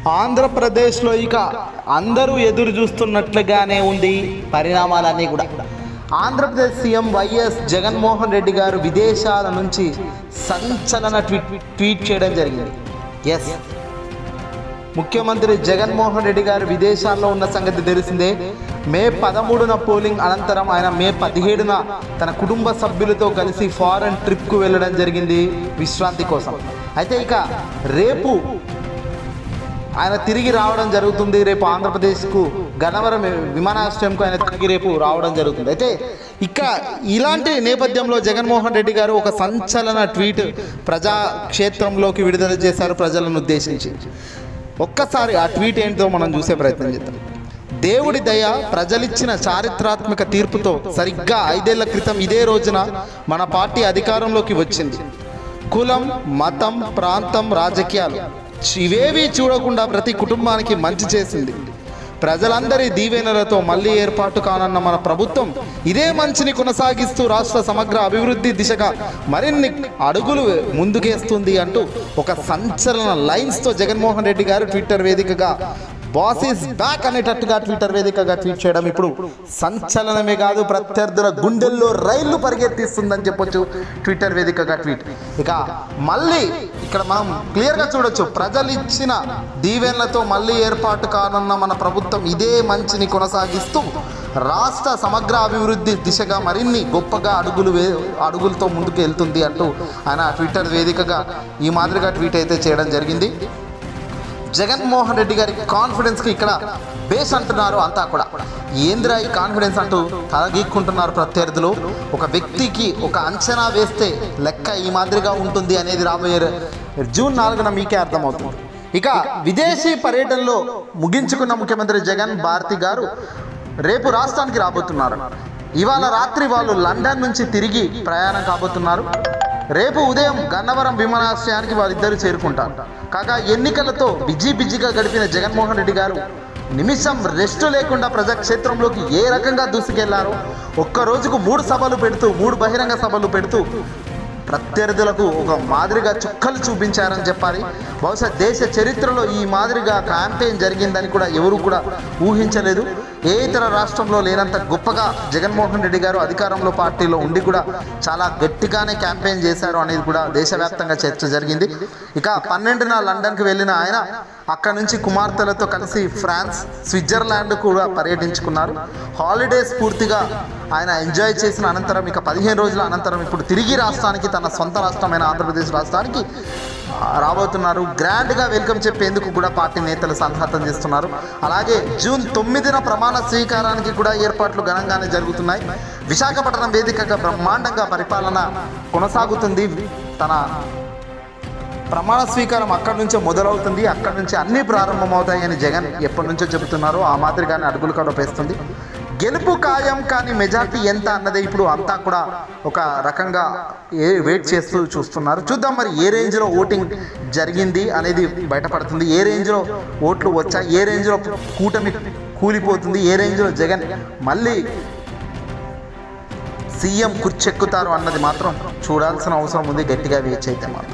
ఆంధ్రప్రదేశ్లో ఇక అందరూ ఎదురు చూస్తున్నట్లుగానే ఉంది పరిణామాలన్నీ కూడా. ఆంధ్రప్రదేశ్ సీఎం వైఎస్ జగన్మోహన్ రెడ్డి గారు విదేశాల నుంచి సంచలన ట్వీట్ చేయడం జరిగింది. ఎస్, ముఖ్యమంత్రి జగన్మోహన్ రెడ్డి గారు విదేశాల్లో ఉన్న సంగతి తెలిసిందే. మే 13న పోలింగ్ అనంతరం ఆయన మే 17న తన కుటుంబ సభ్యులతో కలిసి ఫారెన్ ట్రిప్కు వెళ్ళడం జరిగింది విశ్రాంతి కోసం. అయితే ఇక రేపు ఆయన తిరిగి రావడం జరుగుతుంది. రేపు ఆంధ్రప్రదేశ్కు గన్నవరం విమానాశ్రయంకు ఆయన తిరిగి రేపు రావడం జరుగుతుంది. అయితే ఇక ఇలాంటి నేపథ్యంలో జగన్మోహన్ రెడ్డి గారు ఒక సంచలన ట్వీట్ ప్రజాక్షేత్రంలోకి విడుదల చేశారు ప్రజలను ఉద్దేశించి. ఒక్కసారి ఆ ట్వీట్ ఏంటో మనం చూసే ప్రయత్నం చేద్దాం. దేవుడి దయ, ప్రజలిచ్చిన చారిత్రాత్మక తీర్పుతో సరిగ్గా 5 ఏళ్ల క్రితం ఇదే రోజున మన పార్టీ అధికారంలోకి వచ్చింది. కులం, మతం, ప్రాంతం, రాజకీయాలు ఇవేవీ చూడకుండా ప్రతి కుటుంబానికి మంచి చేసింది. ప్రజలందరి దీవెనలతో మళ్ళీ ఏర్పాటు కానున్న మన ప్రభుత్వం ఇదే మంచిని కొనసాగిస్తూ రాష్ట్ర సమగ్ర అభివృద్ధి దిశగా మరిన్ని అడుగులు ముందుకేస్తుంది అంటూ ఒక సంచలన లైన్స్తో జగన్మోహన్ రెడ్డి గారు ట్విట్టర్ వేదికగా బాస్ ఈజ్ బ్యాక్ అనేటట్టుగా ట్విట్టర్ వేదికగా ట్వీట్ చేయడం ఇప్పుడు సంచలనమే కాదు, ప్రత్యర్థుల గుండెల్లో రైళ్లు పరిగెత్తిస్తుందని చెప్పొచ్చు. ట్విట్టర్ వేదికగా ట్వీట్. ఇక మళ్ళీ ఇక్కడ మనం క్లియర్గా చూడొచ్చు, ప్రజలు ఇచ్చిన దీవెనలతో మళ్ళీ ఏర్పాటు కానున్న మన ప్రభుత్వం ఇదే మంచిని కొనసాగిస్తూ రాష్ట్ర సమగ్ర అభివృద్ధి దిశగా మరిన్ని గొప్పగా అడుగులతో ముందుకు వెళ్తుంది అంటూ ఆయన ట్విట్టర్ వేదికగా ఈ మాదిరిగా ట్వీట్ అయితే చేయడం జరిగింది. జగన్మోహన్ రెడ్డి గారి కాన్ఫిడెన్స్కి ఇక్కడ బేస్ అంటున్నారు అంతా కూడా. ఏంద్రా ఈ కాన్ఫిడెన్స్ అంటూ తలగీక్కుంటున్నారు ప్రత్యర్థులు. ఒక వ్యక్తికి ఒక అంచనా వేస్తే లెక్క ఈ మాదిరిగా ఉంటుంది అనేది రాబోయే జూన్ 4న మీకే అర్థమవుతుంది. ఇక విదేశీ పర్యటనలో ముగించుకున్న ముఖ్యమంత్రి జగన్ భారతి గారు రేపు రాష్ట్రానికి రాబోతున్నారు. ఇవాళ రాత్రి వాళ్ళు లండన్ నుంచి తిరిగి ప్రయాణం కాబోతున్నారు. రేపు ఉదయం గన్నవరం విమానాశ్రయానికి వారిద్దరూ చేరుకుంటారు. కాగా ఎన్నికలతో బిజీగా గడిపిన జగన్మోహన్ రెడ్డి గారు నిమిషం రెస్ట్ లేకుండా ప్రజాక్షేత్రంలోకి ఏ రకంగా దూసుకెళ్లారో, ఒక్క రోజుకు 3 సభలు పెడుతూ 3 బహిరంగ సభలు పెడుతూ ప్రత్యర్థులకు ఒక మాదిరిగా చుక్కలు చూపించారని చెప్పాలి. బహుశా దేశ చరిత్రలో ఈ మాదిరిగా క్యాంపెయిన్ జరిగిందని కూడా ఎవరు కూడా ఊహించలేదు. ఏ ఇతర రాష్ట్రంలో లేనంత గొప్పగా జగన్మోహన్ రెడ్డి గారు అధికారంలో పార్టీలో ఉండి కూడా చాలా గట్టిగానే క్యాంపెయిన్ చేశారు అనేది కూడా దేశవ్యాప్తంగా చర్చ జరిగింది. ఇక 12న లండన్కి వెళ్ళిన ఆయన అక్కడ నుంచి కుమార్తెలతో కలిసి ఫ్రాన్స్, స్విట్జర్లాండ్ కూడా పర్యటించుకున్నారు. హాలిడేస్ పూర్తిగా ఆయన ఎంజాయ్ చేసిన అనంతరం ఇక 15 రోజుల అనంతరం ఇప్పుడు తిరిగి రాష్ట్రానికి, తన సొంత రాష్ట్రమైన ఆంధ్రప్రదేశ్ రాష్ట్రానికి రాబోతున్నారు. గ్రాండ్గా వెల్కమ్ చెప్పేందుకు కూడా పార్టీ నేతలు సన్నాహతం చేస్తున్నారు. అలాగే జూన్ 9న ప్రమాణ స్వీకారానికి కూడా ఏర్పాట్లు ఘనంగానే జరుగుతున్నాయి. విశాఖపట్నం వేదికగా బ్రహ్మాండంగా పరిపాలన కొనసాగుతుంది. తన ప్రమాణ స్వీకారం అక్కడి నుంచే మొదలవుతుంది. అక్కడి నుంచి అన్నీ ప్రారంభమవుతాయని జగన్ ఎప్పటి నుంచో చెబుతున్నారో ఆ మాదిరిగానే అడుగులు కూడా వేస్తుంది. గెలుపు ఖాయం, కానీ మెజార్టీ ఎంత అన్నదే ఇప్పుడు అంతా కూడా ఒక రకంగా వెయిట్ చేస్తూ చూస్తున్నారు. చూద్దాం మరి ఏ రేంజ్లో ఓటింగ్ జరిగింది అనేది బయటపడుతుంది. ఏ రేంజ్లో ఓట్లు వచ్చాయి, ఏ రేంజ్లో కూటమి కూలిపోతుంది, ఏ రేంజ్లో జగన్ మళ్ళీ సీఎం కుర్చెక్కుతారు అన్నది మాత్రం చూడాల్సిన అవసరం ఉంది. గట్టిగా వేచి అయితే మాత్రం